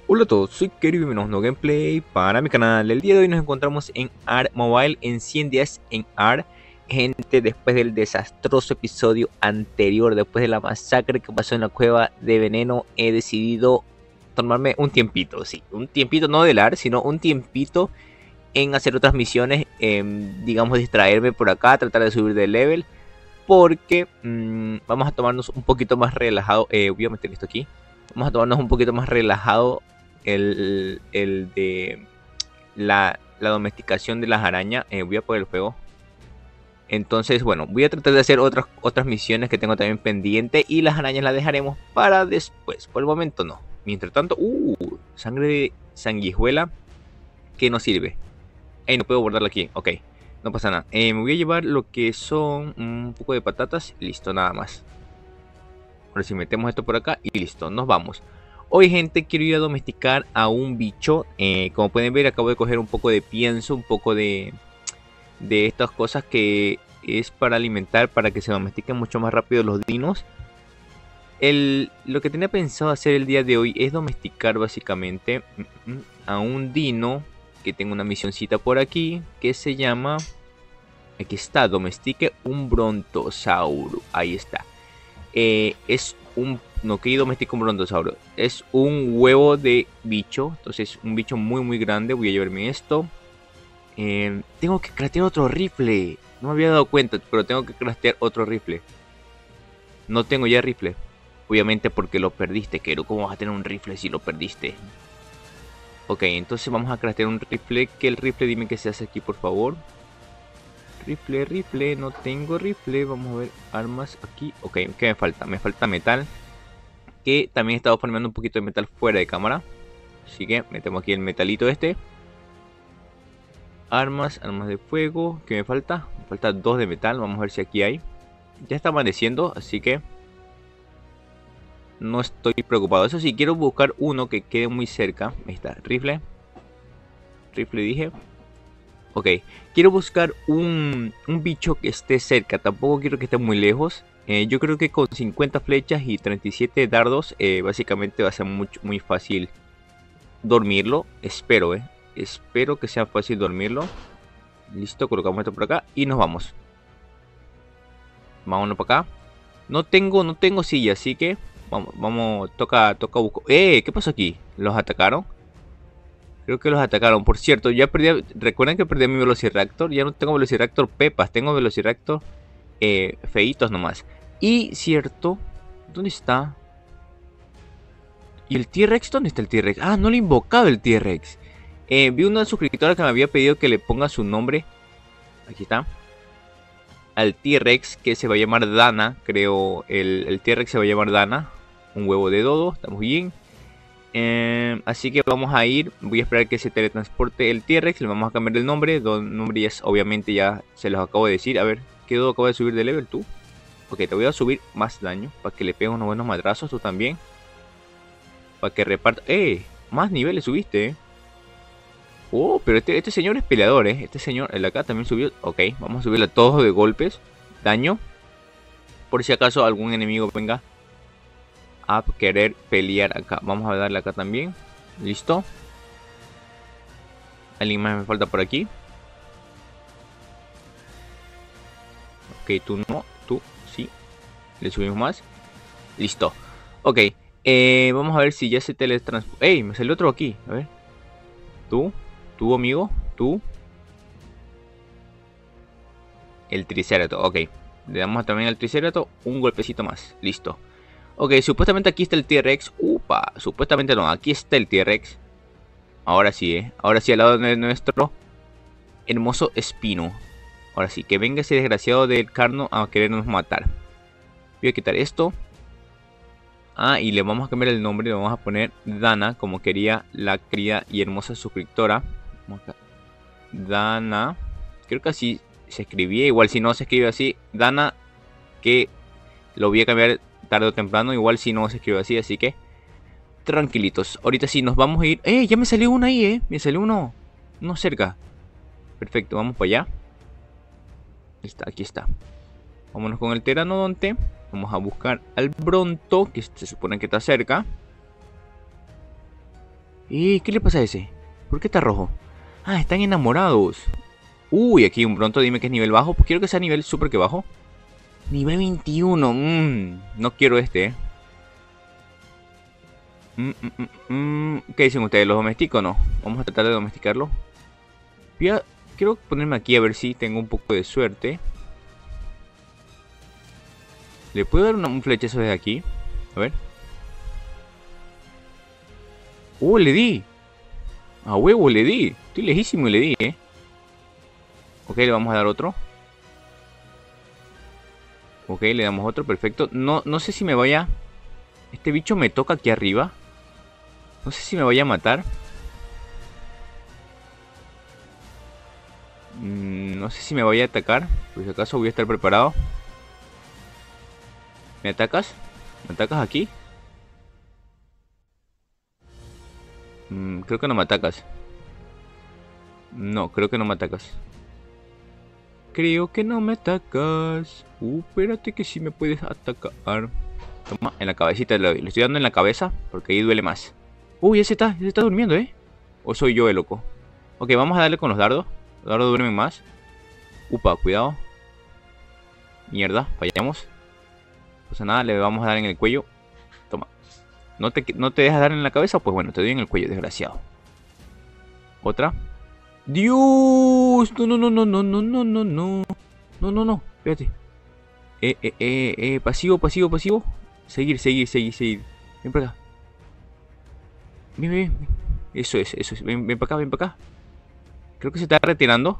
Hola a todos, soy Kerry y bienvenidos a un nuevo gameplay para mi canal. El día de hoy nos encontramos en ARK Mobile, en 100 días en ARK. Gente, después del desastroso episodio anterior, después de la masacre que pasó en la cueva de veneno, he decidido tomarme un tiempito, sí, un tiempito no del ARK, sino un tiempito en hacer otras misiones, digamos distraerme por acá, tratar de subir de level, porque vamos a tomarnos un poquito más relajado. Voy a meter esto aquí. Vamos a tomarnos un poquito más relajado el de la domesticación de las arañas. Voy a poner el juego. Entonces, bueno, voy a tratar de hacer otras misiones que tengo también pendiente. Y las arañas las dejaremos para después. Por el momento no. Mientras tanto, sangre de sanguijuela que no sirve. No puedo guardarla aquí. Ok, no pasa nada. Me voy a llevar lo que son un poco de patatas. Listo, nada más. Ahora si metemos esto por acá y listo, nos vamos. Hoy, gente, quiero ir a domesticar a un bicho. Como pueden ver, acabo de coger un poco de pienso, un poco de estas cosas que es para alimentar, para que se domestiquen mucho más rápido los dinos. Lo que tenía pensado hacer el día de hoy es domesticar básicamente a un dino, que tengo una misioncita por aquí, que se llama... Aquí está, domestique un brontosauro. Ahí está. Es un... No, que domestico un brontosaurio. Es un huevo de bicho. Entonces, un bicho muy grande. Voy a llevarme esto. Tengo que craftear otro rifle. No me había dado cuenta, pero tengo que craftear otro rifle. No tengo ya rifle. Obviamente porque lo perdiste, Kero. ¿Cómo vas a tener un rifle si lo perdiste? Ok, entonces vamos a craftear un rifle. ¿Qué el rifle? Dime qué se hace aquí, por favor. Rifle, no tengo rifle. Vamos a ver armas aquí. Ok, ¿qué me falta? Me falta metal. Que también he estado farmeando un poquito de metal fuera de cámara. Así que metemos aquí el metalito este. Armas de fuego. ¿Qué me falta? Me falta 2 de metal. Vamos a ver si aquí hay. Ya está amaneciendo, así que no estoy preocupado. Eso sí, quiero buscar uno que quede muy cerca. Ahí está, rifle. Rifle dije. Ok, quiero buscar un bicho que esté cerca. Tampoco quiero que esté muy lejos. Yo creo que con 50 flechas y 37 dardos, básicamente va a ser muy fácil dormirlo. Espero, espero que sea fácil dormirlo. Listo, colocamos esto por acá y nos vamos. Vámonos para acá. No tengo silla, así que vamos, toca buscar. ¿Qué pasó aquí? ¿Los atacaron? Creo que los atacaron. Por cierto, ya perdí. Recuerden que perdí mi Velociraptor. Ya no tengo Velociraptor Pepas. Tengo Velociraptor feitos nomás. Y cierto. ¿Dónde está? ¿Y el T-Rex? ¿Dónde está el T-Rex? Ah, no lo he invocado el T-Rex. Vi una suscriptora que me había pedido que le ponga su nombre. Aquí está. Al T-Rex, que se va a llamar Dana. Creo el T-Rex se va a llamar Dana. Un huevo de dodo. Estamos bien. Así que vamos a ir. Voy a esperar que se teletransporte el T-Rex. Le vamos a cambiar el nombre. El nombre ya es, obviamente ya se los acabo de decir. A ver, ¿qué dodo acabo de subir de level tú? Ok, te voy a subir más daño. Para que le pegues unos buenos madrazos. Tú también. Para que reparta. Más niveles subiste, Oh, pero este señor es peleador, Este señor, el acá también subió. Ok, vamos a subirle a todos de golpes. Daño. Por si acaso algún enemigo venga a querer pelear acá. Vamos a darle acá también. Listo. Alguien más me falta por aquí. Ok, tú no. Tú sí. Le subimos más. Listo. Ok. Vamos a ver si ya se teletransporta. ¡Ey! Me salió otro aquí. A ver. Tú, amigo. Tú. El Triceratops. Ok. Le damos también al Triceratops un golpecito más. Listo. Ok, supuestamente aquí está el T-Rex. Upa. Supuestamente no. Aquí está el T-Rex. Ahora sí, Ahora sí, al lado de nuestro hermoso espino. Ahora sí, que venga ese desgraciado del Carno a querernos matar. Voy a quitar esto. Y le vamos a cambiar el nombre. Le vamos a poner Dana, como quería la querida y hermosa suscriptora. Dana. Creo que así se escribía. Igual si no se escribe así. Dana, que lo voy a cambiar tarde o temprano. Igual si no se escribe así, así que tranquilitos. Ahorita sí nos vamos a ir. Ya me salió uno ahí, Me salió uno cerca. Perfecto, vamos para allá. Aquí está. Vámonos con el Pteranodonte. Vamos a buscar al Bronto, que se supone que está cerca. ¿Qué le pasa a ese? ¿Por qué está rojo? Ah, están enamorados. Uy, aquí un pronto dime que es nivel bajo. Pues quiero que sea nivel super que bajo. Nivel 21. No quiero este, ¿Qué dicen ustedes? ¿Los domestico o no? Vamos a tratar de domesticarlo. Quiero ponerme aquí a ver si tengo un poco de suerte. ¿Le puedo dar un flechazo desde aquí? A ver. Le di. A huevo le di. Estoy lejísimo y le di, Ok, le vamos a dar otro. Ok, le damos otro, perfecto. No sé si me vaya... Este bicho me toca aquí arriba. No sé si me vaya a matar. No sé si me vaya a atacar. Por si acaso voy a estar preparado. ¿Me atacas? ¿Me atacas aquí? Creo que no me atacas. No, creo que no me atacas. Creo que no me atacas. Espérate que sí me puedes atacar. Toma, en la cabecita le estoy dando en la cabeza porque ahí duele más. Ese está durmiendo, ¿O soy yo el loco? Ok, vamos a darle con los dardos. Los dardos duermen más. Cuidado. Mierda, fallamos. No pasa nada, le vamos a dar en el cuello. Toma. ¿No te dejas dar en la cabeza? Pues bueno, te doy en el cuello, desgraciado. Otra. ¡Dios! No. Espérate. Pasivo. Seguir. Ven para acá. Ven. Eso es. Ven para acá. Creo que se está retirando.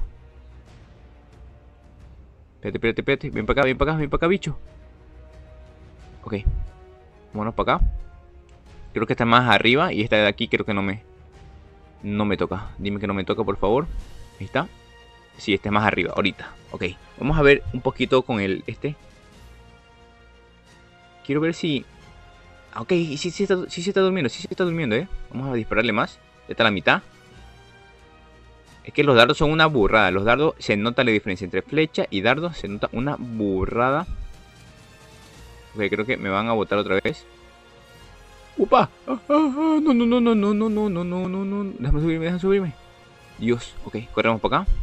Espérate. Ven para acá, bicho. Ok. Vámonos para acá. Creo que está más arriba y esta de aquí creo que no me toca. Dime que no me toca, por favor. Ahí está. Sí, este es más arriba, ahorita. Ok. Vamos a ver un poquito con este. Quiero ver si... Ok, sí se está durmiendo, Vamos a dispararle más. Ya está a la mitad. Es que los dardos son una burrada. Los dardos, se nota la diferencia entre flecha y dardo. Se nota una burrada. Ok, creo que me van a botar otra vez. ¡Upa! No. Déjame subirme. Dios, ok, corremos para acá.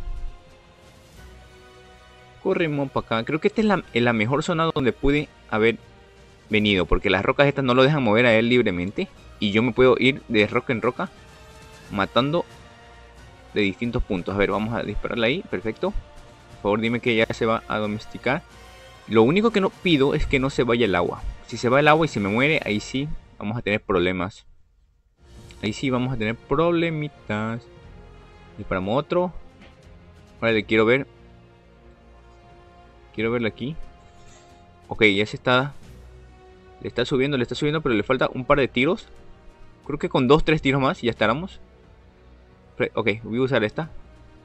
Creo que esta es la mejor zona donde pude haber venido. Porque las rocas estas no lo dejan mover a él libremente. Y yo me puedo ir de roca en roca matando de distintos puntos. A ver, vamos a dispararle ahí. Perfecto. Por favor, dime que ya se va a domesticar. Lo único que no pido es que no se vaya el agua. Si se va el agua y se me muere, ahí sí vamos a tener problemas. Ahí sí vamos a tener problemitas. Disparamos otro. Ahora le quiero ver. Quiero verlo aquí. Ok, ya se está... Le está subiendo, pero le falta un par de tiros. Creo que con 2-3 tiros más ya estaremos. Ok, voy a usar esta.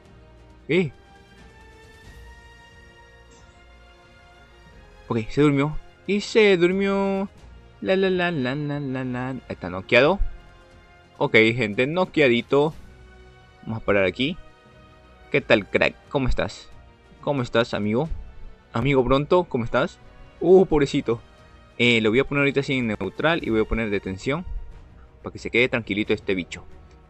Ok, se durmió. Y se durmió. Está noqueado. Ok, gente, noqueadito. Vamos a parar aquí. ¿Qué tal, crack? ¿Cómo estás? ¿Cómo estás, amigo? Amigo pronto, ¿cómo estás? Pobrecito. Lo voy a poner ahorita así en neutral y voy a poner detención. Para que se quede tranquilito este bicho.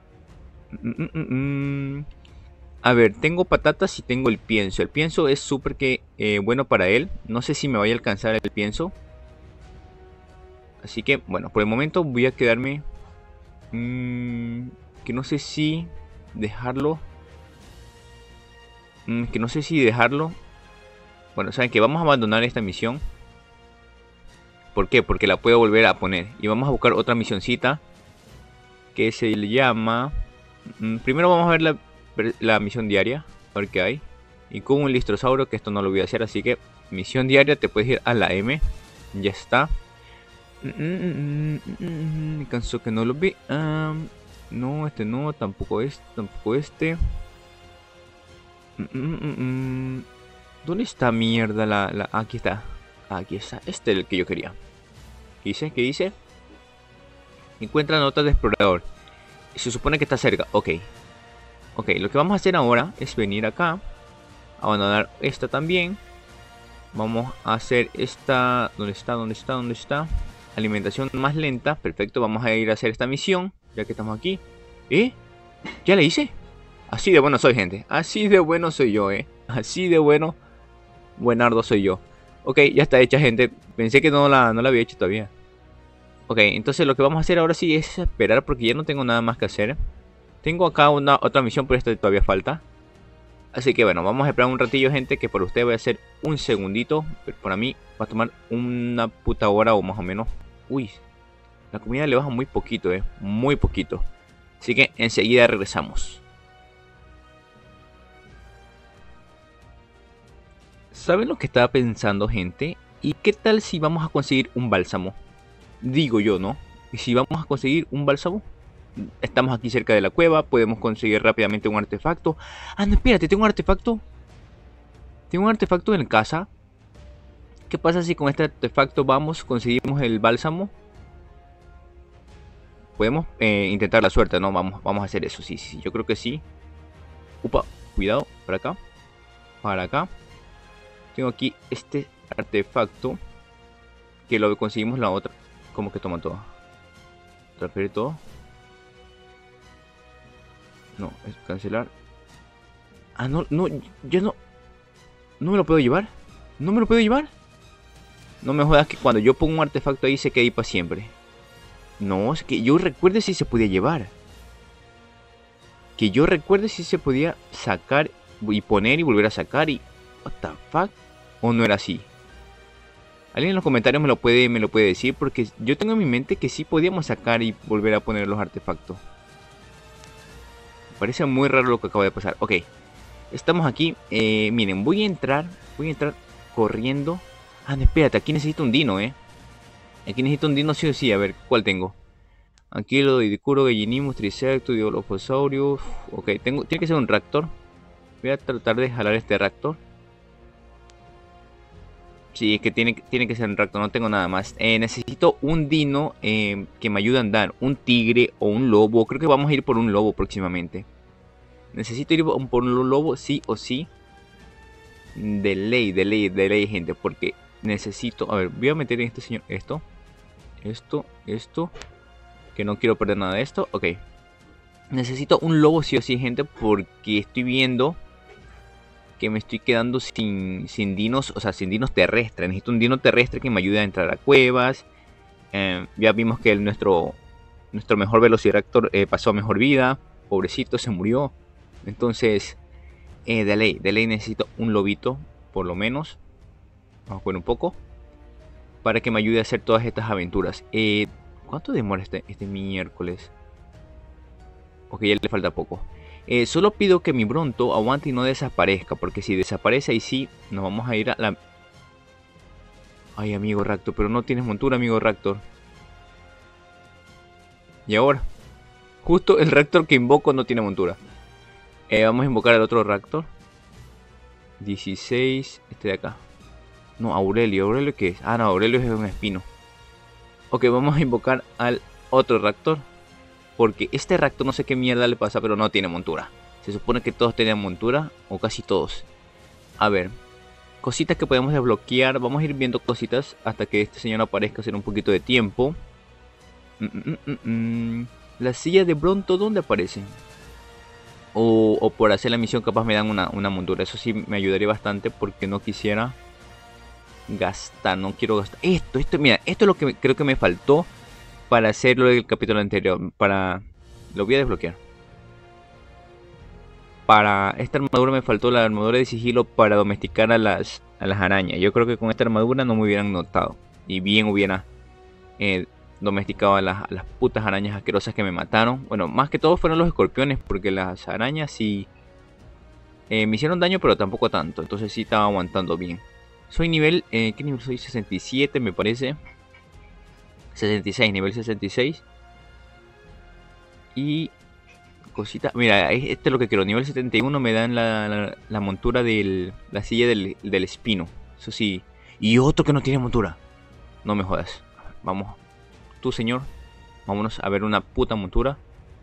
A ver, tengo patatas y tengo el pienso. El pienso es súper bueno para él. No sé si me vaya a alcanzar el pienso. Así que, bueno, por el momento voy a quedarme... que no sé si dejarlo. Bueno, saben que vamos a abandonar esta misión. ¿Por qué? Porque la puedo volver a poner. Y vamos a buscar otra misioncita. Que se llama... primero vamos a ver la misión diaria. A ver qué hay. Y con un listrosauro, que esto no lo voy a hacer. Así que misión diaria, te puedes ir a la M. Ya está. Me cansó que no lo vi. No, este no. Tampoco este. ¿Dónde está mierda aquí está. Aquí está. Este es el que yo quería. ¿Qué dice? Encuentra notas de explorador. Se supone que está cerca. Ok, lo que vamos a hacer ahora es venir acá. Abandonar esta también. Vamos a hacer esta... ¿Dónde está? Alimentación más lenta. Perfecto, vamos a ir a hacer esta misión. Ya que estamos aquí. ¿Eh? ¿Ya le hice? Así de bueno soy, gente. Así de bueno soy yo, Así de bueno. Buenardo soy yo. Ok, ya está hecha, gente. Pensé que no la había hecho todavía. Ok, entonces lo que vamos a hacer ahora sí es esperar porque ya no tengo nada más que hacer. Tengo acá una otra misión, pero esta todavía falta. Así que bueno, vamos a esperar un ratillo, gente, que por usted voy a hacer un segundito. Pero para mí va a tomar una puta hora o más o menos. Uy, la comida le baja muy poquito, muy poquito. Así que enseguida regresamos. ¿Saben lo que estaba pensando, gente? ¿Y qué tal si vamos a conseguir un bálsamo? Digo yo, ¿no? ¿Y si vamos a conseguir un bálsamo? Estamos aquí cerca de la cueva, podemos conseguir rápidamente un artefacto. Ah, no, espérate, tengo un artefacto. Tengo un artefacto en casa. ¿Qué pasa si con este artefacto vamos, conseguimos el bálsamo? Podemos intentar la suerte, ¿no? Vamos a hacer eso, sí, sí, yo creo que sí. Upa, cuidado, para acá. Para acá. Tengo aquí este artefacto. Que lo conseguimos la otra. Como que toma todo. Transferir todo. No, es cancelar. Ah, no, no, ya no. ¿No me lo puedo llevar? ¿No me lo puedo llevar? No me jodas que cuando yo pongo un artefacto ahí se queda ahí para siempre. No, es que yo recuerde si se podía llevar. Que yo recuerde si se podía sacar y poner y volver a sacar y... What the fuck? ¿O no era así? Alguien en los comentarios me lo puede decir porque yo tengo en mi mente que sí podíamos sacar y volver a poner los artefactos. Me parece muy raro lo que acaba de pasar. Ok, estamos aquí. Miren, voy a entrar corriendo. Ah, no, espérate, aquí necesito un dino, Aquí necesito un dino sí o sí. A ver, ¿cuál tengo? Anquilo, Didicuro, Gallinimus, Triceratops, Diolophosaurus. Ok, tiene que ser un Raptor. Voy a tratar de jalar este Raptor. Sí, es que tiene que ser un Raptor, no tengo nada más. Necesito un dino que me ayude a andar. Un tigre o un lobo. Creo que vamos a ir por un lobo próximamente. Necesito ir por un lobo sí o sí. De ley, gente. Porque necesito... A ver, voy a meter en este señor esto. Esto. Que no quiero perder nada de esto. Ok. Necesito un lobo sí o sí, gente. Porque estoy viendo que me estoy quedando sin dinos. O sea, sin dinos terrestres. Necesito un dino terrestre que me ayude a entrar a cuevas. Ya vimos que nuestro mejor Velociraptor pasó a mejor vida. Pobrecito, se murió. Entonces, de ley necesito un lobito. Por lo menos. Vamos a jugar un poco. Para que me ayude a hacer todas estas aventuras. ¿Cuánto demora este miércoles? Ok, ya le falta poco. Solo pido que mi Bronto aguante y no desaparezca. Porque si desaparece ahí sí, nos vamos a ir a la... Ay, amigo Raptor, pero no tienes montura, amigo Raptor. Y ahora, justo el Raptor que invoco no tiene montura. Vamos a invocar al otro Raptor. 16, este de acá. No, Aurelio. ¿Aurelio qué es? Ah, no, Aurelio es un espino. Ok, vamos a invocar al otro Raptor. Porque este Raptor no sé qué mierda le pasa, pero no tiene montura. Se supone que todos tenían montura, o casi todos. A ver, cositas que podemos desbloquear. Vamos a ir viendo cositas hasta que este señor aparezca hacer un poquito de tiempo. La silla de Bronto, ¿dónde aparece? O por hacer la misión capaz me dan una montura. Eso sí me ayudaría bastante porque no quisiera gastar. No quiero gastar. Mira, esto es lo que creo que me faltó para hacerlo del capítulo anterior. Lo voy a desbloquear. Para esta armadura me faltó la armadura de sigilo para domesticar a las arañas. Yo creo que con esta armadura no me hubieran notado. Y bien hubiera domesticado a las putas arañas asquerosas que me mataron. Bueno, más que todo fueron los escorpiones. Porque las arañas sí me hicieron daño, pero tampoco tanto. Entonces sí estaba aguantando bien. Soy nivel... ¿qué nivel soy? 67 me parece. 66, nivel 66. Y... cosita, mira, este es lo que quiero. Nivel 71 me dan la montura de la silla del espino. Eso sí. Y otro que no tiene montura. No me jodas. Vamos. Tú, señor. Vámonos a ver una puta montura.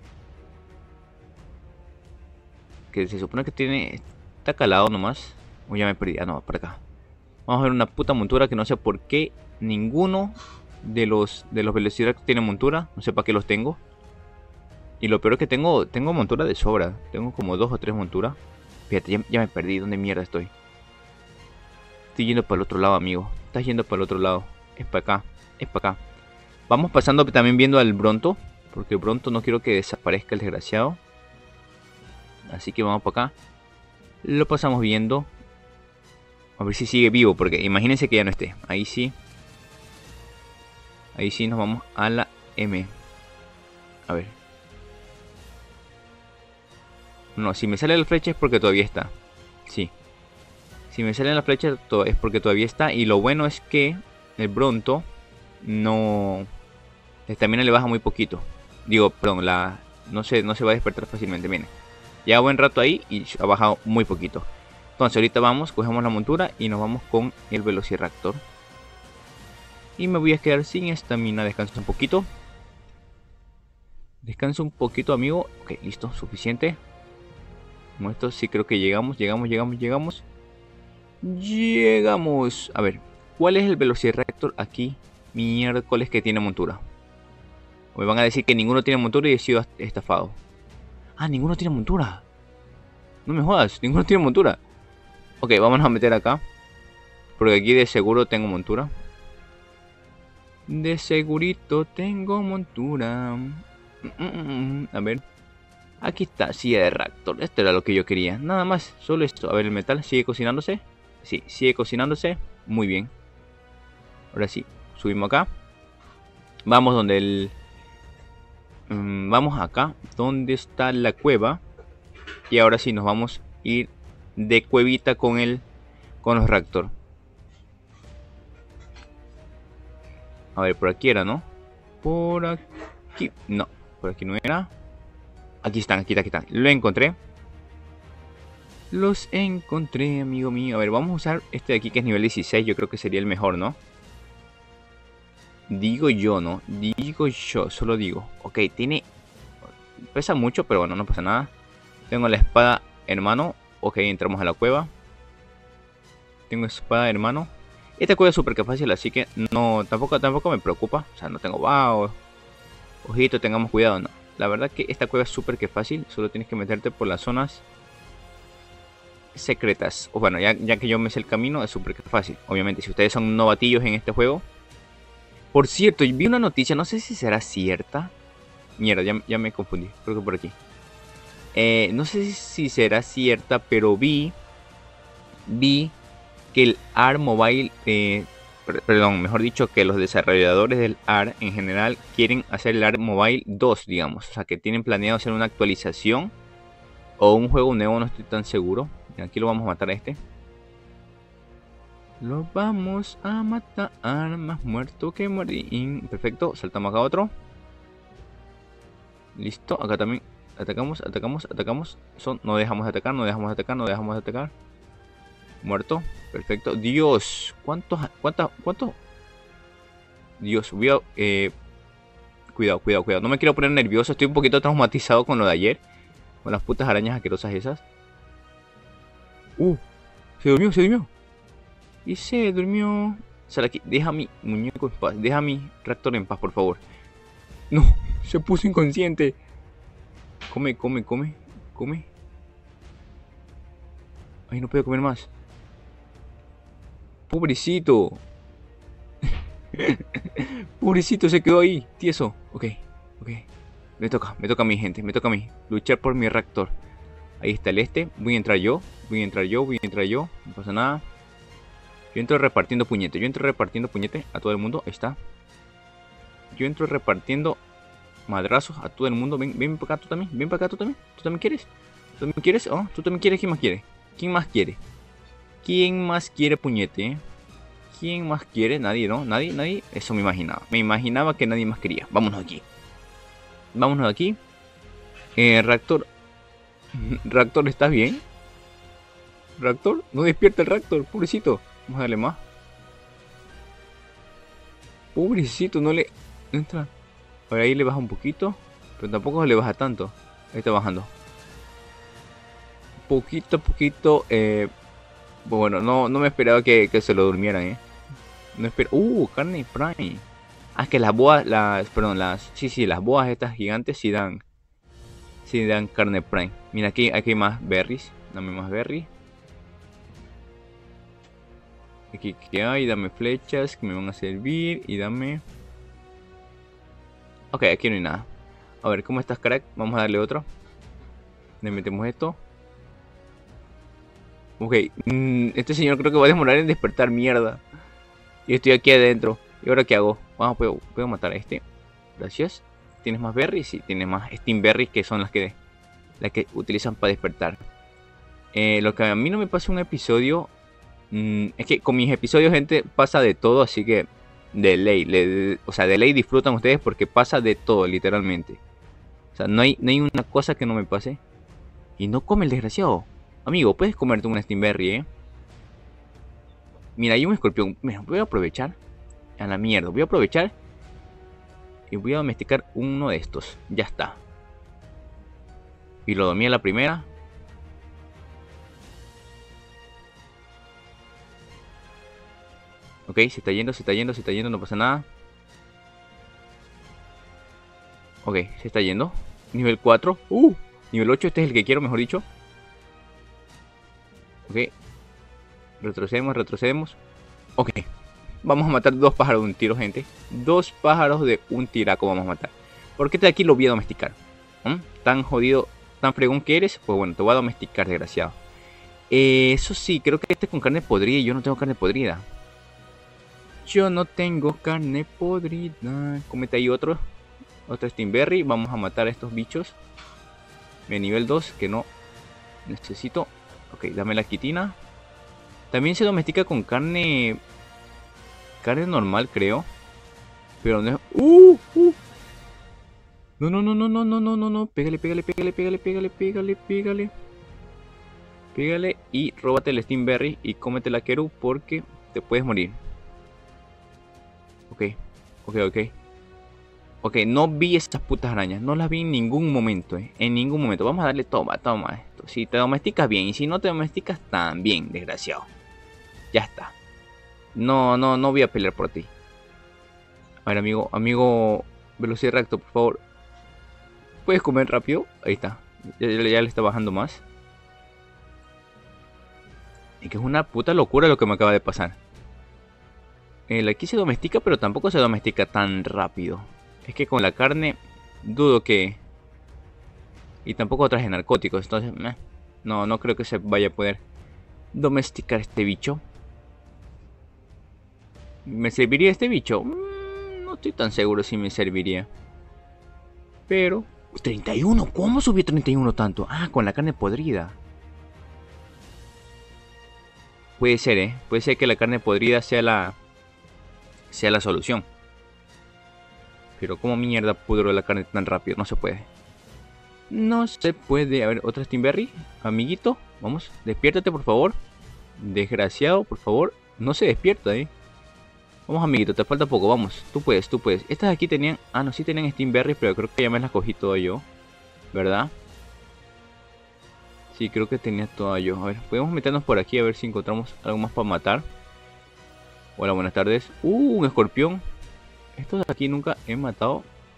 Que se supone que tiene... Está calado nomás. O ya me perdí. Ah, no, por acá. Vamos a ver una puta montura que no sé por qué ninguno de los Velociraptor tiene montura. No sé para qué los tengo. Y lo peor es que tengo montura de sobra. Tengo como 2 o 3 monturas. Fíjate, ya me perdí. ¿Dónde mierda estoy? Estoy yendo para el otro lado, amigo. Estás yendo para el otro lado. Es para acá. Es para acá. Vamos pasando también viendo al Bronto. Porque el Bronto no quiero que desaparezca el desgraciado. Así que vamos para acá. Lo pasamos viendo. A ver si sigue vivo. Porque imagínense que ya no esté. Ahí sí. Ahí sí nos vamos a la M. A ver. No, si me sale la flecha es porque todavía está. Sí. Si me sale la flecha es porque todavía está. Y lo bueno es que el Bronto no... La estamina le baja muy poquito. Digo, perdón, no se va a despertar fácilmente. Miren. Lleva buen rato ahí y ha bajado muy poquito. Entonces ahorita vamos, cogemos la montura y nos vamos con el Velociraptor. Y me voy a quedar sin estamina. Descanso un poquito. Descanso un poquito, amigo. Ok, listo, suficiente. Como esto sí creo que llegamos. Llegamos. A ver, ¿cuál es el Velociraptor aquí? Miércoles que tiene montura. O me van a decir que ninguno tiene montura y he sido estafado. Ah, ninguno tiene montura. No me jodas, ninguno tiene montura. Ok, vámonos a meter acá. Porque aquí de seguro tengo montura. De segurito tengo montura. A ver. Aquí está, silla de Raptor. Esto era lo que yo quería. Nada más, solo esto. A ver, el metal sigue cocinándose. Sí, sigue cocinándose. Muy bien. Ahora sí, subimos acá. Vamos donde el... vamos acá, donde está la cueva. Y ahora sí nos vamos a ir de cuevita con los Raptor. A ver, por aquí era, ¿no? Por aquí. No, por aquí no era. Aquí están. Lo encontré. Los encontré, amigo mío. A ver, vamos a usar este de aquí que es nivel 16. Yo creo que sería el mejor, ¿no? Digo yo, ¿no? Digo yo, solo digo. Ok, tiene... Pesa mucho, pero bueno, no pasa nada. Tengo la espada, hermano. Ok, entramos a la cueva. Tengo espada, hermano. Esta cueva es súper fácil, así que no, tampoco me preocupa. O sea, no tengo wow. Ojito, tengamos cuidado, no. La verdad que esta cueva es súper fácil. Solo tienes que meterte por las zonas secretas. O bueno, ya que yo me sé el camino, es súper fácil. Obviamente, si ustedes son novatillos en este juego. Por cierto, vi una noticia, no sé si será cierta. Mierda, ya me confundí. Creo que por aquí. No sé si será cierta, pero vi que el AR Mobile, perdón, mejor dicho, que los desarrolladores del AR en general quieren hacer el AR Mobile 2, digamos. O sea, que tienen planeado hacer una actualización o un juego nuevo, no estoy tan seguro. Aquí lo vamos a matar a este. Lo vamos a matar, más muerto que morir. Perfecto, saltamos acá a otro. Listo, acá también atacamos. No dejamos de atacar. Muerto, perfecto. Dios, ¿cuántos? Dios, cuidado. No me quiero poner nervioso, estoy un poquito traumatizado con lo de ayer. Con las putas arañas asquerosas esas. Se durmió. Y se durmió. Sal aquí, deja a mi muñeco en paz. Deja a mi Raptor en paz, por favor. No, se puso inconsciente. Come. Ay, no puedo comer más. Pobrecito. Pobrecito, se quedó ahí, tieso. Ok. Me toca a mi gente, me toca a mí. Luchar por mi Raptor. Ahí está el este. Voy a entrar yo. No pasa nada. Yo entro repartiendo puñete. A todo el mundo. Ahí está. Yo entro repartiendo madrazos a todo el mundo. Ven para acá tú también. ¿Tú también quieres? Oh, ¿tú también quieres? ¿Quién más quiere? ¿Quién más quiere puñete? ¿Quién más quiere? Nadie, ¿no? Nadie. Eso me imaginaba. Me imaginaba que nadie más quería. Vámonos de aquí. Raptor. Raptor, ¿estás bien? Raptor, no despierta el Raptor, pobrecito. Vamos a darle más. Pobrecito, no le entra. Por ahí le baja un poquito, pero tampoco le baja tanto. Ahí está bajando. Poquito a poquito. Bueno, no me esperaba que se lo durmieran, No espero. Carne Prime. Ah, es que las boas, las boas estas gigantes sí dan si dan carne prime. Mira, aquí hay más berries. Dame más berries. Aquí que hay, dame flechas que me van a servir. Y dame... Ok, aquí no hay nada. A ver, ¿cómo estás, crack? Vamos a darle otro. Le metemos esto. Ok, este señor creo que va a demorar en despertar, mierda. Y estoy aquí adentro. ¿Y ahora qué hago? Vamos, puedo matar a este. Gracias. ¿Tienes más berries? Sí, tienes más steam berries, que son las que utilizan para despertar. Lo que a mí no me pasa un episodio... es que con mis episodios, gente, pasa de todo. Así que de ley. O sea, de ley disfrutan ustedes porque pasa de todo, literalmente. O sea, no hay una cosa que no me pase. Y no come el desgraciado. Amigo, puedes comerte un steam berry, Mira, hay un escorpión. Mira, voy a aprovechar. A la mierda, voy a aprovechar. Y voy a domesticar uno de estos. Ya está. Y lo domé a la primera. Ok, se está yendo, no pasa nada. Ok, se está yendo. Nivel 4. Nivel 8, este es el que quiero, mejor dicho. Ok. Retrocedemos. Ok. Vamos a matar dos pájaros de un tiro, gente. Dos pájaros de un tiraco vamos a matar. Porque este de aquí lo voy a domesticar. Tan jodido, tan fregón que eres. Pues bueno, te voy a domesticar, desgraciado. Eso sí, creo que este es con carne podrida y yo no tengo carne podrida. Yo no tengo carne podrida. Cómete ahí otro steam berry. Vamos a matar a estos bichos de nivel 2 que no necesito. Ok, dame la quitina. También se domestica con carne normal, creo. Pero no es... No. Pégale. Pégale y róbate el steam berry y cómete la Keru porque te puedes morir. Ok, no vi esas putas arañas. No las vi en ningún momento, En ningún momento. Vamos a darle toma esto. Si te domesticas bien. Y si no te domesticas también, desgraciado. Ya está. No voy a pelear por ti. A ver, amigo Velociraptor, por favor. ¿Puedes comer rápido? Ahí está. Ya le está bajando más. Y que es una puta locura lo que me acaba de pasar. Aquí se domestica, pero tampoco se domestica tan rápido. Es que con la carne dudo que... Y tampoco traje narcóticos, entonces... No creo que se vaya a poder domesticar este bicho. ¿Me serviría este bicho? No estoy tan seguro si me serviría. Pero... 31, ¿cómo subió 31 tanto? Ah, con la carne podrida. Puede ser, Puede ser que la carne podrida sea la solución. Pero ¿cómo mierda pudro la carne tan rápido? No se puede. No se puede. A ver, otra Steam Berry. Amiguito, vamos, despiértate por favor. Desgraciado, por favor. No se despierta, Vamos, amiguito, te falta poco, vamos. Tú puedes. Estas aquí tenían... Ah, no, sí tenían Steam Berry, pero creo que ya me las cogí todo yo. ¿Verdad? Sí, creo que tenía todo yo. A ver, podemos meternos por aquí a ver si encontramos algo más para matar. Hola, buenas tardes. Un escorpión. Estos de aquí nunca he matado.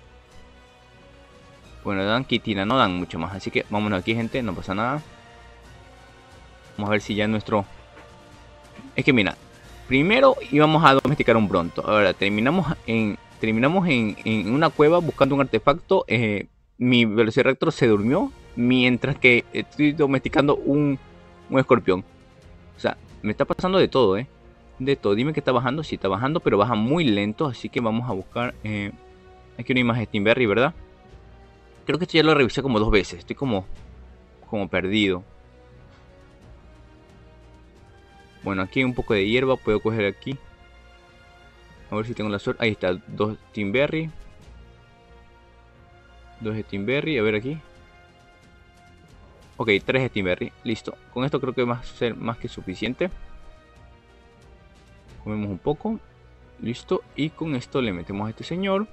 Bueno, dan quitina, no dan mucho más. Así que vámonos aquí, gente, no pasa nada. Vamos a ver si ya nuestro... Es que mira, primero íbamos a domesticar un bronto. Ahora terminamos en una cueva buscando un artefacto. Mi velociraptor se durmió mientras que estoy domesticando un escorpión. O sea, me está pasando de todo, de todo. Dime que está bajando. Sí, está bajando, pero baja muy lento. Así que vamos a buscar... aquí no hay más Steam Berry, ¿verdad? Creo que esto ya lo revisé como 2 veces. Estoy como perdido. Bueno, aquí hay un poco de hierba. Puedo coger aquí. A ver si tengo la suerte. Ahí está, 2 Steam Berry. 2 Steam Berry. A ver aquí. Ok, 3 Steam Berry. Listo. Con esto creo que va a ser más que suficiente. Comemos un poco. Listo. Y con esto le metemos a este señor.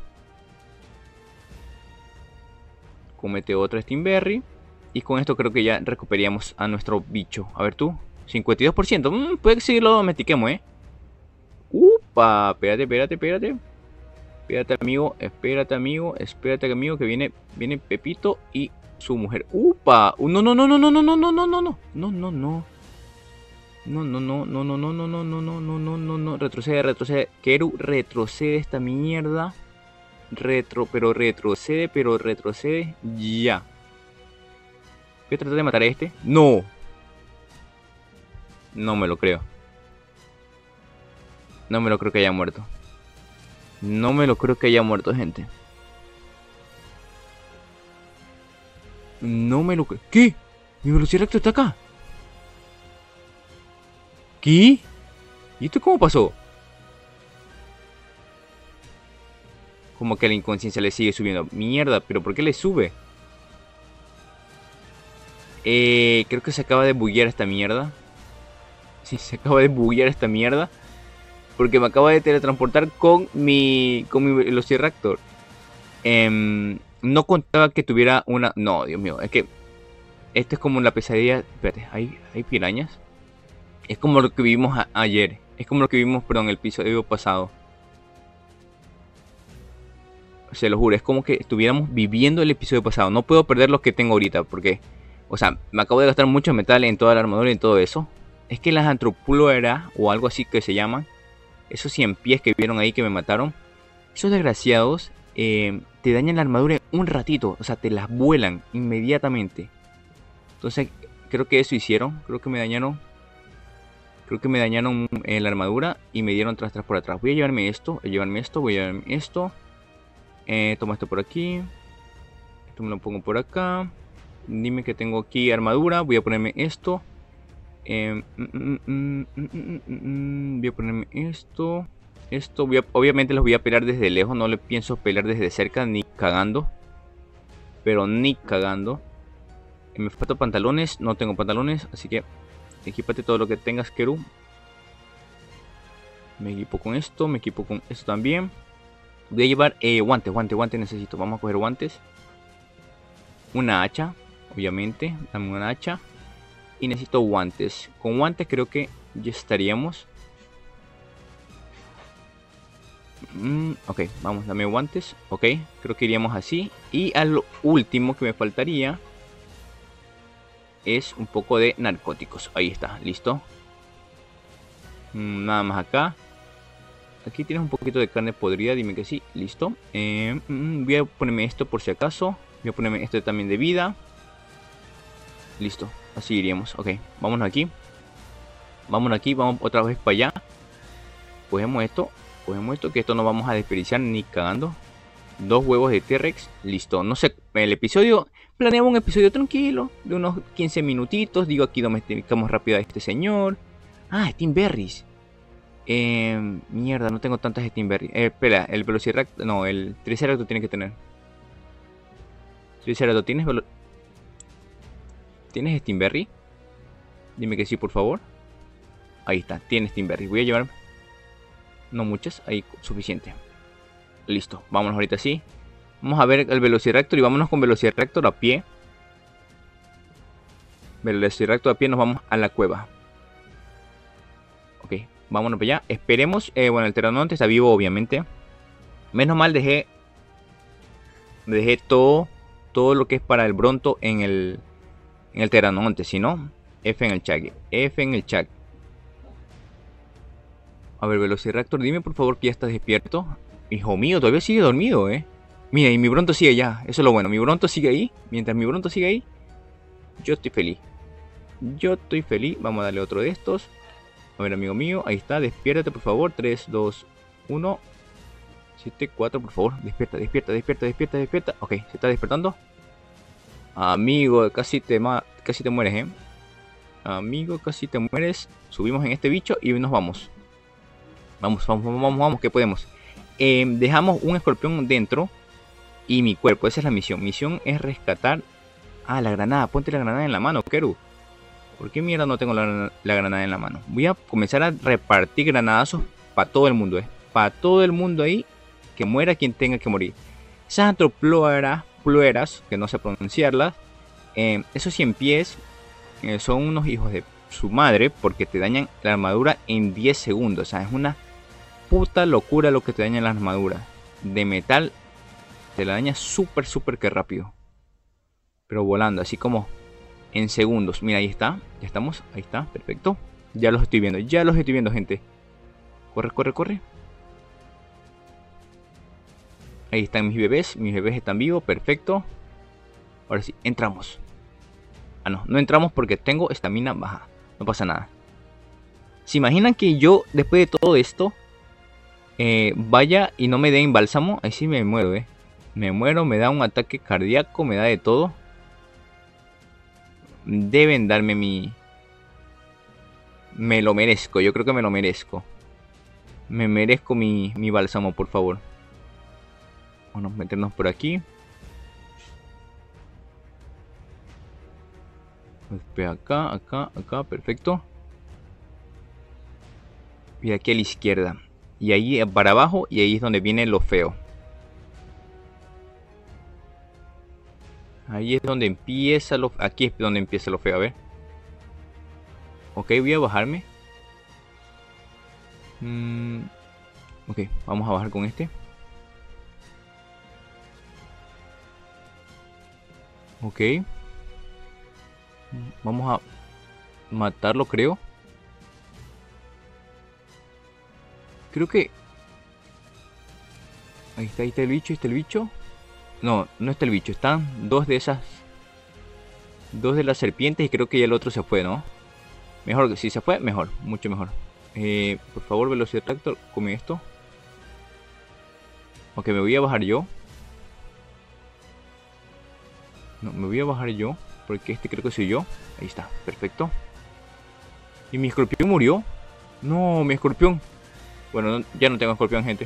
Comete otra Steam Berry. Y con esto creo que ya recuperaríamos a nuestro bicho. A ver tú. 52%. Puede que sí lo domestiquemos, Upa. Espérate. Espérate, amigo. Espérate, amigo, que viene Pepito. Y su mujer. ¡Upa! No, no, no, no, no, no, no, no, no, no, no, no, no, no. No, no, no, no, no, no, no, no, no, no, no, no, no, no. Retrocede, retrocede. Keru, retrocede esta mierda. Pero retrocede. Ya. Voy a tratar de matar a este. No. No me lo creo. No me lo creo que haya muerto. No me lo creo que haya muerto, gente. No me lo creo. ¿Qué? Mi velociraptor está acá. ¿Qué? ¿Y esto cómo pasó? Como que la inconsciencia le sigue subiendo. Mierda, pero ¿por qué le sube? Creo que se acaba de buguear esta mierda. Sí, se acaba de buguear esta mierda. Porque me acaba de teletransportar con mi Velociraptor. No contaba que tuviera una... No, Dios mío, es que... Esto es como la pesadilla... Espérate, ¿hay pirañas? Es como lo que vimos ayer. Es como lo que vimos, perdón, el episodio pasado. Se lo juro, es como que estuviéramos viviendo el episodio pasado. No puedo perder lo que tengo ahorita, porque... O sea, me acabo de gastar mucho metal en toda la armadura y en todo eso. Es que las antroplueras, o algo así que se llaman, esos 100 pies que vieron ahí que me mataron, esos desgraciados te dañan la armadura un ratito. O sea, te las vuelan inmediatamente. Entonces, creo que eso hicieron. Creo que me dañaron la armadura y me dieron tras por atrás. Voy a llevarme esto, voy a llevarme esto. Toma esto por aquí. Esto me lo pongo por acá. Dime que tengo aquí armadura. Voy a ponerme esto. Voy a ponerme esto. Obviamente los voy a pelear desde lejos. No le pienso pelear desde cerca ni cagando. Pero ni cagando. Me faltan pantalones. No tengo pantalones. Así que equípate todo lo que tengas, Keru. Me equipo con esto. Me equipo con esto también. Voy a llevar guantes necesito. Vamos a coger guantes. Una hacha, obviamente. Dame una hacha. Y necesito guantes. Con guantes creo que ya estaríamos. Ok, vamos, dame guantes. Ok, creo que iríamos así. Y al último que me faltaría es un poco de narcóticos. Ahí está, listo. Nada más acá. Aquí tienes un poquito de carne podrida, dime que sí, listo. Voy a ponerme esto por si acaso. Voy a ponerme esto también de vida. Listo, así iríamos. Ok, vámonos aquí. Vámonos aquí, vamos otra vez para allá. Cogemos esto, que esto no vamos a desperdiciar ni cagando. 2 huevos de T-Rex, listo. No sé, el episodio, planeamos un episodio tranquilo, de unos 15 minutitos. Digo, aquí domesticamos rápido a este señor. Ah, Steam Berries. Mierda, no tengo tantas Steam Berries. Espera, el Velociraptor, no, el Triceratops tiene que tener. Triceratops, ¿tienes Steam Berry? Dime que sí, por favor. Ahí está, tienes Steam Berry. Voy a llevar, no muchas, ahí suficiente. Listo, vámonos ahorita sí. Vamos a ver el Velociraptor y vámonos con Velociraptor a pie. Velociraptor a pie, nos vamos a la cueva. Ok, vámonos para allá. Esperemos, bueno, el Pteranodonte está vivo, obviamente. Menos mal dejé todo lo que es para el Bronto en el Pteranodonte. Si no, F en el chat. A ver, Velociraptor, dime por favor que ya estás despierto. Hijo mío, todavía sigue dormido, Mira, y mi Bronto sigue allá. Eso es lo bueno. Mi Bronto sigue ahí. Mientras mi Bronto sigue ahí, yo estoy feliz. Vamos a darle otro de estos. A ver, amigo mío, ahí está. Despiértate, por favor. 3, 2, 1. 7, 4, por favor. Despierta. Ok, se está despertando. Amigo, casi te mueres, Amigo, casi te mueres. Subimos en este bicho y nos vamos. Vamos, que podemos. Dejamos un escorpión dentro y mi cuerpo. Esa es la misión. Misión es rescatar. Ah, la granada. Ponte la granada en la mano, Keru. ¿Por qué mierda no tengo la granada en la mano? Voy a comenzar a repartir granadazos para todo el mundo, Para todo el mundo ahí. Que muera quien tenga que morir. Esas antroplueras, que no sé pronunciarlas. Esos 100 pies son unos hijos de su madre. Porque te dañan la armadura en 10 segundos. O sea, es una puta locura lo que te daña la armadura. De metal te la daña súper que rápido. pero volando, así como en segundos. Mira, ahí está, ya estamos, ahí está, perfecto. Ya los estoy viendo, gente. Corre, corre, corre. Ahí están mis bebés están vivos, perfecto. Ahora sí, entramos. Ah, no, no entramos porque tengo estamina baja. No pasa nada. ¿Se imaginan que yo, después de todo esto, vaya y no me den bálsamo? Ahí sí me muero, Me muero, me da un ataque cardíaco, me da de todo. Deben darme mi... Me lo merezco, yo creo que me lo merezco. Me merezco mi bálsamo, por favor. Vamos a meternos por aquí. Acá, acá, acá, perfecto. Y aquí a la izquierda. Y ahí para abajo, y ahí es donde viene lo feo. Ahí es donde empieza lo... Aquí es donde empieza lo feo, a ver. Ok, voy a bajarme. Ok, vamos a bajar con este. Ok. Vamos a matarlo, creo. Creo que... ahí está el bicho, está el bicho. No, no está el bicho, están dos de esas... Dos de las serpientes y creo que ya el otro se fue, ¿no? Mejor que si se fue, mejor, mucho mejor. Por favor, Velociraptor, come esto. Ok, me voy a bajar yo. No, me voy a bajar yo, porque este creo que soy yo. Ahí está, perfecto. ¿Y mi escorpión murió? No, mi escorpión. Bueno, ya no tengo escorpión, gente.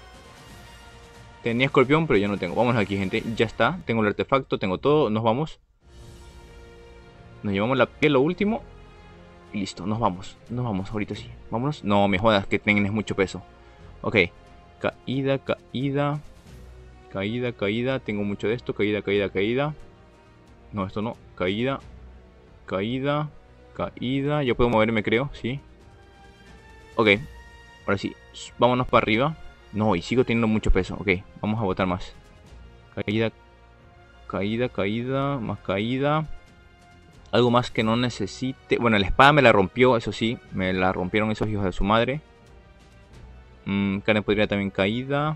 Tenía escorpión, pero ya no tengo. Vámonos aquí, gente. Ya está, tengo el artefacto, tengo todo. Nos vamos. Nos llevamos la piel, lo último. Y listo, nos vamos. Nos vamos, ahorita sí. Vámonos. No, me jodas que tienes mucho peso. Ok. Caída, caída. Caída, caída. Tengo mucho de esto. Caída, caída, caída. No, esto no. Caída. Caída. Caída. Ya puedo moverme, creo. Sí. Ok. Ahora sí. Vámonos para arriba. No, y sigo teniendo mucho peso. Ok. Vamos a botar más. Caída. Caída, caída. Más caída. Algo más que no necesite. Bueno, la espada me la rompió, eso sí. Me la rompieron esos hijos de su madre. Carne podría también caída.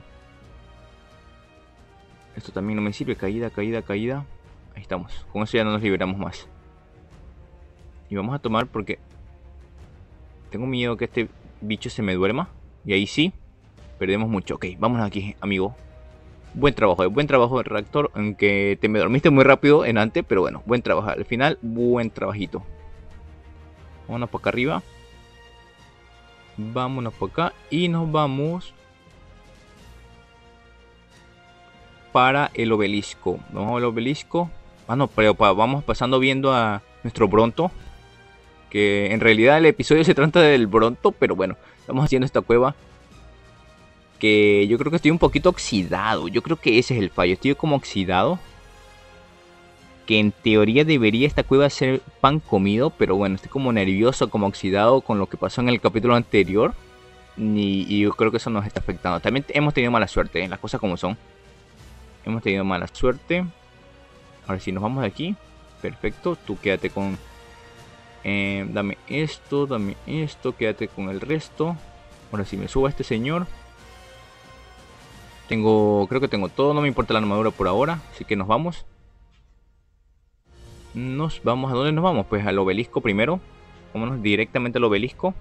Esto también no me sirve. Caída, caída, caída. Ahí estamos. Con eso ya no nos liberamos más. Y vamos a tomar porque... tengo miedo que este bicho se me duerma. Y ahí sí. Perdemos mucho. Ok, vámonos aquí, amigo. Buen trabajo el reactor. Aunque te me dormiste muy rápido en antes. Pero bueno, buen trabajo. Al final, buen trabajito. Vámonos para acá arriba. Vámonos por acá. Y nos vamos para el obelisco. Vamos al obelisco. Ah, no, pero vamos pasando viendo a nuestro Bronto. Que en realidad el episodio se trata del Bronto. Pero bueno, estamos haciendo esta cueva. Que yo creo que estoy un poquito oxidado. Yo creo que ese es el fallo. Estoy como oxidado. Que en teoría debería esta cueva ser pan comido. Pero bueno, estoy como nervioso, como oxidado con lo que pasó en el capítulo anterior. Y yo creo que eso nos está afectando. También hemos tenido mala suerte, las cosas como son. Hemos tenido mala suerte. Ahora sí, nos vamos de aquí. Perfecto, tú quédate con... dame esto, quédate con el resto. Ahora sí, me subo a este señor. Creo que tengo todo, no me importa la armadura por ahora. Así que nos vamos. Nos vamos, ¿a dónde nos vamos? Pues al obelisco primero. Vámonos directamente al obelisco.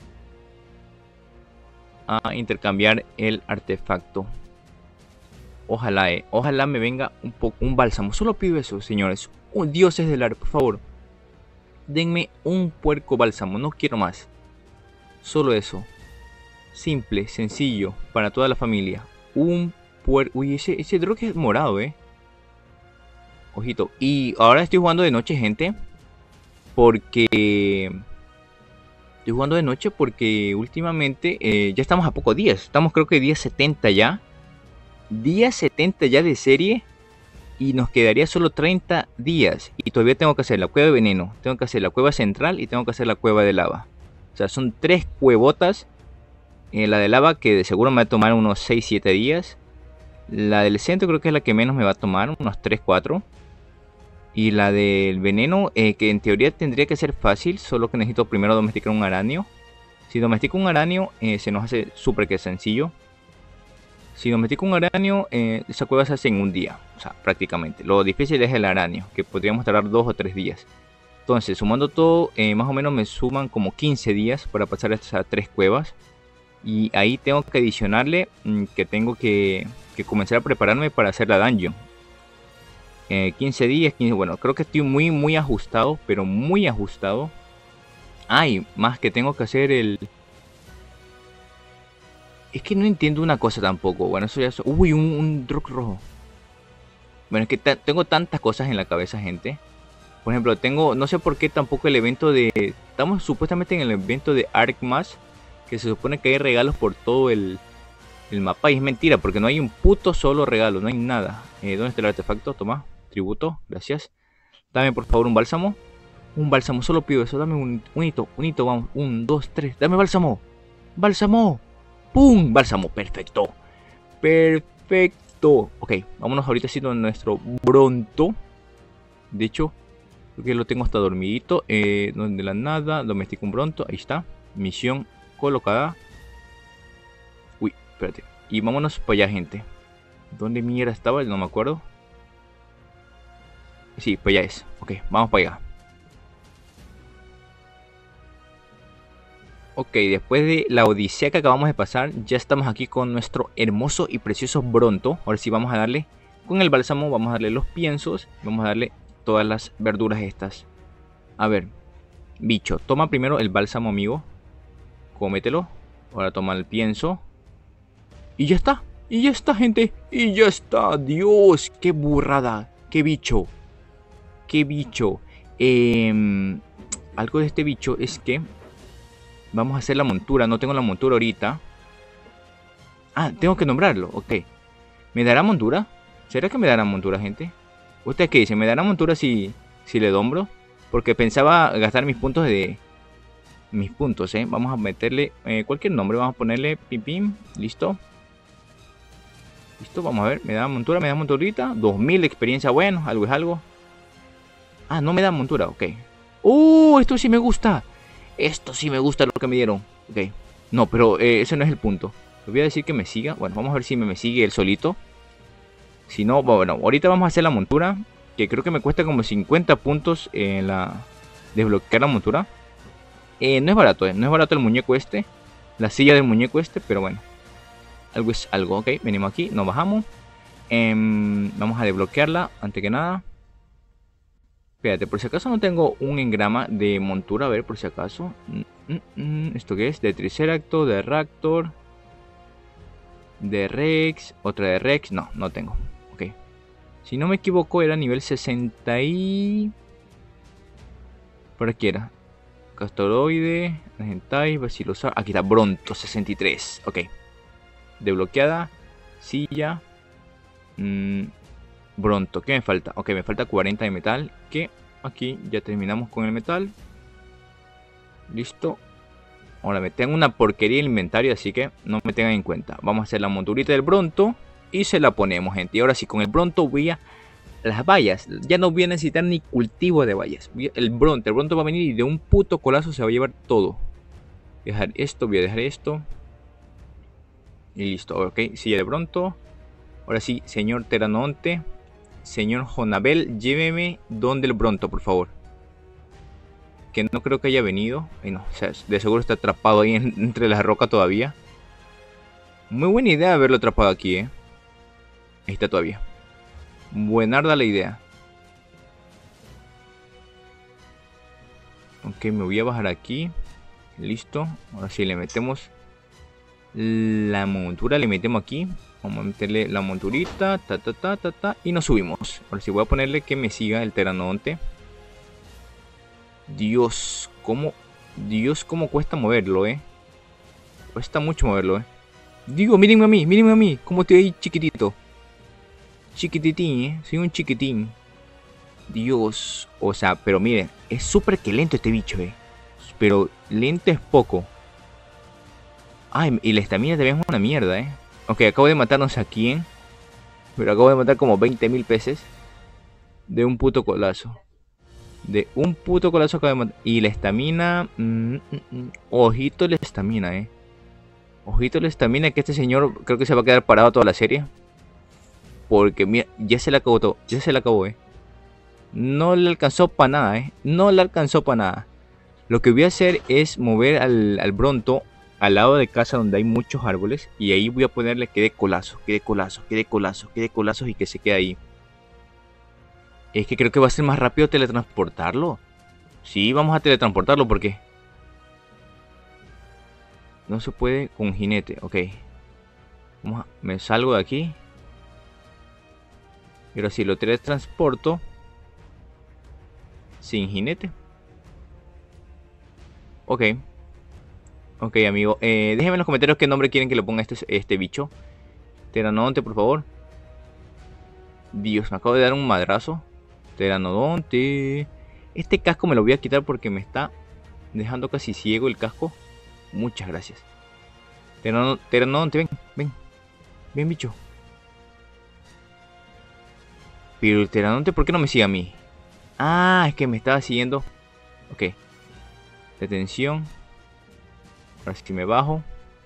A intercambiar el artefacto. Ojalá, ojalá me venga un bálsamo. Solo pido eso, señores. Dioses del área, por favor. Denme un puerco bálsamo, no quiero más. Solo eso. Simple, sencillo, para toda la familia. Un puerco... Uy, ese drog es morado, Ojito. Y ahora estoy jugando de noche, gente. Porque... Estoy jugando de noche porque últimamente ya estamos a pocos días. Estamos creo que día 70 ya. Día 70 ya de serie. Y nos quedaría solo 30 días. Y todavía tengo que hacer la cueva de veneno. Tengo que hacer la cueva central y tengo que hacer la cueva de lava. O sea, son 3 cuevotas. La de lava que de seguro me va a tomar unos 6-7 días. La del centro creo que es la que menos me va a tomar. Unos 3-4. Y la del veneno, que en teoría tendría que ser fácil, solo que necesito primero domesticar un aranio. Si domestico un aranio, se nos hace súper que sencillo. Si domestico un aranio, esa cueva se hace en un día, o sea, prácticamente. Lo difícil es el aranio, que podríamos tardar 2 o 3 días. Entonces, sumando todo, más o menos me suman como 15 días para pasar estas 3 cuevas. Y ahí tengo que adicionarle que tengo que comenzar a prepararme para hacer la dungeon. 15 días, 15, bueno, creo que estoy muy ajustado, pero muy ajustado. Ay, más que tengo que hacer el... Es que no entiendo una cosa tampoco. Bueno, eso ya es... Uy, un drop rojo. Bueno, es que tengo tantas cosas en la cabeza, gente. Por ejemplo, tengo... No sé por qué tampoco el evento de... Estamos supuestamente en el evento de Arkmas, que se supone que hay regalos por todo el mapa. Y es mentira, porque no hay un puto solo regalo. No hay nada. ¿Dónde está el artefacto? Toma. Tributo. Gracias. Dame por favor un bálsamo. Un bálsamo. Solo pido eso. Dame un hito. Un hito. Vamos. 1, 2, 3. Dame bálsamo. Bálsamo. ¡Pum! Bálsamo. Perfecto. Perfecto. Ok. Vámonos ahorita haciendo nuestro Bronto. De hecho, creo que lo tengo hasta dormidito. Donde la nada. Domestico un Bronto. Ahí está. Misión colocada. Uy, espérate. Y vámonos para allá, gente. ¿Dónde mierda estaba? No me acuerdo. Sí, pues ya es. Ok, vamos para allá. Ok, después de la odisea que acabamos de pasar, ya estamos aquí con nuestro hermoso y precioso Bronto. Ahora sí vamos a darle, con el bálsamo, vamos a darle los piensos. Vamos a darle todas las verduras estas. A ver, bicho, toma primero el bálsamo, amigo. Cómetelo. Ahora toma el pienso. Y ya está. Y ya está, gente. Y ya está. Dios, qué burrada. Qué bicho. Qué bicho. Algo de este bicho es que vamos a hacer la montura. No tengo la montura ahorita. Ah, tengo que nombrarlo. Ok. ¿Me dará montura? ¿Será que me dará montura, gente? ¿Usted qué dice? ¿Me dará montura si le dombro? Porque pensaba gastar mis puntos de... Mis puntos, Vamos a meterle cualquier nombre. Vamos a ponerle pim pim. Listo. Listo, vamos a ver. ¿Me da montura? ¿Me da monturita? 2000 de experiencia. Bueno, algo es algo. Ah, no me da montura. Ok. Esto sí me gusta. Esto sí me gusta lo que me dieron. Ok. No, pero ese no es el punto. Le voy a decir que me siga. Bueno, vamos a ver si me sigue él solito. Si no, bueno, ahorita vamos a hacer la montura. Que creo que me cuesta como 50 puntos en la... Desbloquear la montura. No es barato, no es barato el muñeco este. La silla del muñeco este, pero bueno. Algo es algo, ok. Venimos aquí, nos bajamos. Vamos a desbloquearla, antes que nada. Espérate, por si acaso no tengo un engrama de montura. A ver, por si acaso. ¿Esto qué es? De Triceratops, de Raptor, de Rex, otra de Rex. No, no tengo. Ok. Si no me equivoco era nivel 60 y... Por aquí era. Castoroide, Argentai, Basilosaurus. Aquí está, Bronto 63. Ok. Desbloqueada. Silla. Bronto. ¿Qué me falta? Ok, me falta 40 de metal. Que aquí ya terminamos con el metal. Listo. Ahora me tengo una porquería en el inventario, así que no me tengan en cuenta. Vamos a hacer la monturita del Bronto. Y se la ponemos, gente. Y ahora sí, con el Bronto voy a... Las vallas, ya no voy a necesitar ni cultivo de vallas. El Bronto va a venir y de un puto colazo se va a llevar todo. Voy a dejar esto, voy a dejar esto. Y listo, ok, silla de Bronto. Ahora sí, señor Teranonte, señor Jonabel, lléveme donde el Bronto, por favor. Que no creo que haya venido. Ay, no, o sea, de seguro está atrapado ahí entre las rocas todavía. Muy buena idea haberlo atrapado aquí, Ahí está todavía. Buenarda la idea. Ok, me voy a bajar aquí. Listo. Ahora sí le metemos la montura. Le metemos aquí. Vamos a meterle la monturita. Y nos subimos. Ahora sí voy a ponerle que me siga el Teranodonte. Dios, cómo cuesta moverlo, Cuesta mucho moverlo, Digo, mírenme a mí. Como estoy ahí chiquitito. Chiquititín, soy un chiquitín. Dios, o sea, pero miren, es súper que lento este bicho, pero lento es poco. Ay, y la estamina también es una mierda, Ok, acabo de matarnos a quién. Pero acabo de matar como 20.000 peces. De un puto colazo. De un puto colazo acaba de matar. Y la estamina. Ojito la estamina, Ojito la estamina, que este señor creo que se va a quedar parado toda la serie. Porque mira, ya se le acabó todo. Ya se le acabó, No le alcanzó para nada, No le alcanzó para nada. Lo que voy a hacer es mover al Bronto al lado de casa donde hay muchos árboles. Y ahí voy a ponerle que dé colazo, que dé colazo, que dé colazo, que dé colazos y que se quede ahí. Es que creo que va a ser más rápido teletransportarlo. Sí, vamos a teletransportarlo porque no se puede con jinete. Ok. Me salgo de aquí. Pero si lo teletransporto sin jinete. Ok. Ok, amigo. Déjenme en los comentarios qué nombre quieren que le ponga este bicho. Pteranodonte, por favor. Dios, me acabo de dar un madrazo. Pteranodonte. Este casco me lo voy a quitar porque me está dejando casi ciego el casco. Muchas gracias. Pteranodonte, ven, ven. Ven, bicho. Pero el pteranodonte, ¿por qué no me sigue a mí? Ah, es que me estaba siguiendo. Ok. Detención. Ahora sí me bajo.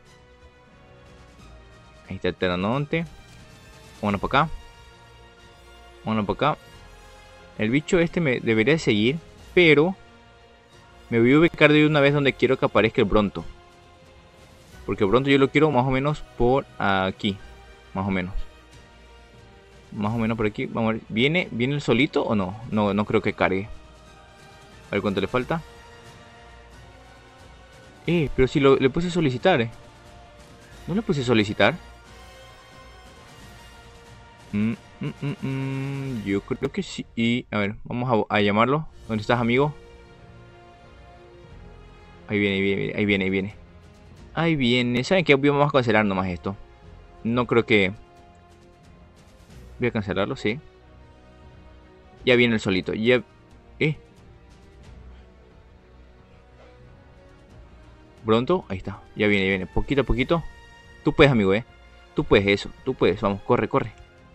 Ahí está el pteranodonte. Vámonos para acá. Vámonos para acá. El bicho este me debería seguir, pero me voy a ubicar de una vez donde quiero que aparezca el Bronto. Porque el Bronto yo lo quiero más o menos por aquí. Más o menos. Más o menos por aquí. Vamos a ver. ¿Viene el solito o no? No creo que cargue. A ver cuánto le falta. Pero si le puse solicitar, ¿No le puse solicitar? Yo creo que sí. Y, a ver, vamos a llamarlo. ¿Dónde estás, amigo? Ahí viene, ahí viene, ahí viene, ahí viene. Ahí viene. ¿Saben qué? Vamos a cancelar nomás esto. No creo que... Voy a cancelarlo, sí. Ya viene el solito. Ya... Pronto, ahí está. Ya viene, ya viene. Poquito a poquito. Tú puedes, amigo, Tú puedes eso. Tú puedes. Vamos, corre, corre.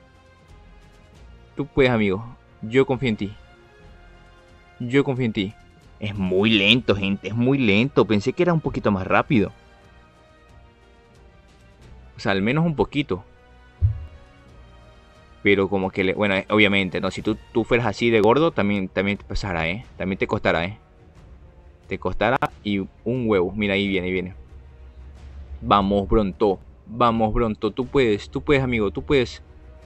Tú puedes, amigo. Yo confío en ti. Yo confío en ti. Es muy lento, gente. Es muy lento. Pensé que era un poquito más rápido. O sea, al menos un poquito. Pero como que le... Bueno, obviamente, ¿no? Si tú fueras así de gordo, también te pasará, También te costará, Te costará y un huevo. Mira, ahí viene, ahí viene. Vamos, Bronto. Vamos, Bronto. Tú puedes, amigo. Tú puedes.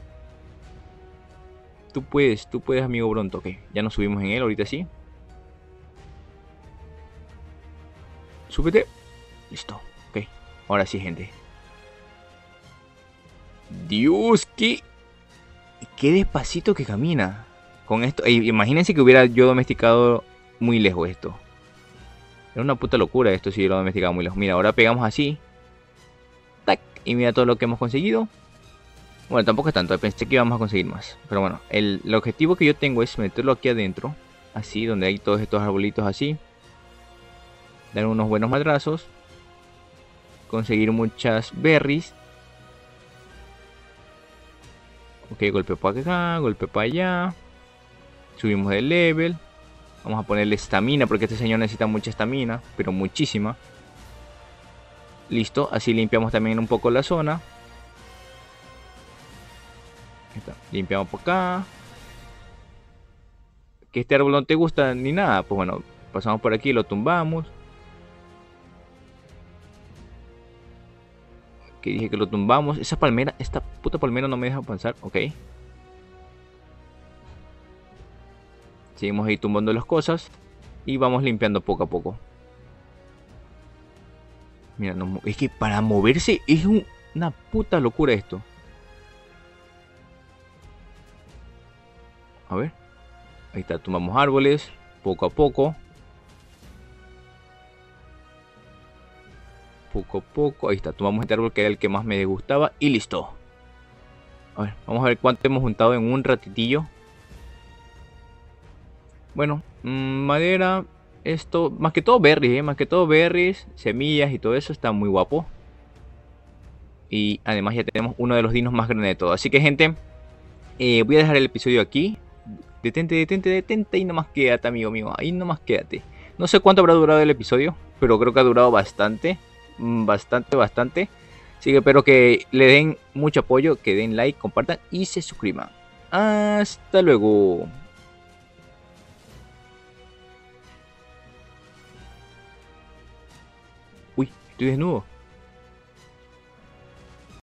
Tú puedes, amigo Bronto. Ok, ya nos subimos en él, ahorita sí. Súbete. Listo. Ok, ahora sí, gente. Dios, qué despacito que camina. Con esto, imagínense que hubiera yo domesticado muy lejos esto. Era una puta locura esto si yo lo domesticaba muy lejos. Mira, ahora pegamos así. Tac. Y mira todo lo que hemos conseguido. Bueno, tampoco es tanto. Pensé que íbamos a conseguir más. Pero bueno, el objetivo que yo tengo es meterlo aquí adentro. Así, donde hay todos estos arbolitos así. Dar unos buenos madrazos. Conseguir muchas berries. Ok, golpe para acá, golpe para allá. Subimos de level. Vamos a ponerle estamina porque este señor necesita mucha estamina, pero muchísima. Listo, así limpiamos también un poco la zona. Ahí está. Limpiamos por acá. Que este árbol no te gusta ni nada, pues bueno, pasamos por aquí y lo tumbamos. Que dije que lo tumbamos. Esa palmera, esta puta palmera no me deja avanzar, ok. Seguimos ahí tumbando las cosas. Y vamos limpiando poco a poco. Mira, es que para moverse es una puta locura esto. A ver. Ahí está, tumbamos árboles. Poco a poco. Poco a poco. Ahí está, tumbamos este árbol que era el que más me gustaba. Y listo. A ver, vamos a ver cuánto hemos juntado en un ratitillo. Bueno, madera. Esto, más que todo berries, más que todo berries, semillas y todo eso está muy guapo. Y además ya tenemos uno de los dinos más grandes de todo. Así que gente, voy a dejar el episodio aquí. Detente, detente, detente y nomás quédate, amigo mío. Ahí nomás quédate. No sé cuánto habrá durado el episodio, pero creo que ha durado bastante. Bastante, bastante. Así que espero que le den mucho apoyo, que den like, compartan y se suscriban. Hasta luego. Uy, estoy desnudo.